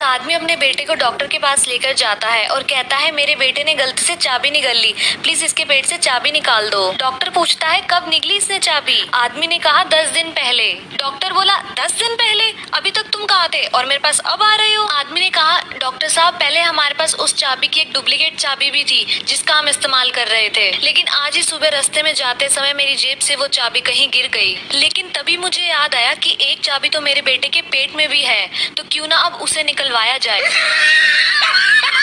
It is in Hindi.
आदमी अपने बेटे को डॉक्टर के पास लेकर जाता है और कहता है मेरे बेटे ने गलती से चाबी निगल ली, प्लीज इसके पेट से चाबी निकाल दो। डॉक्टर पूछता है कब निकली इसने चाबी? आदमी ने कहा 10 दिन पहले। डॉक्टर बोला 10 दिन पहले? अभी तक तुम कहाँ थे और मेरे पास अब आ रहे हो? आदमी ने कहा डॉक्टर साहब पहले हमारे पास उस चाबी की एक डुप्लीकेट चाबी भी थी जिसका हम इस्तेमाल कर रहे थे, लेकिन आज ही सुबह रास्ते में जाते समय मेरी जेब से वो चाबी कहीं गिर गई। लेकिन तभी मुझे याद आया कि एक चाबी तो मेरे बेटे के पेट में भी है, तो क्यों ना अब उसे निकलवाया जाए।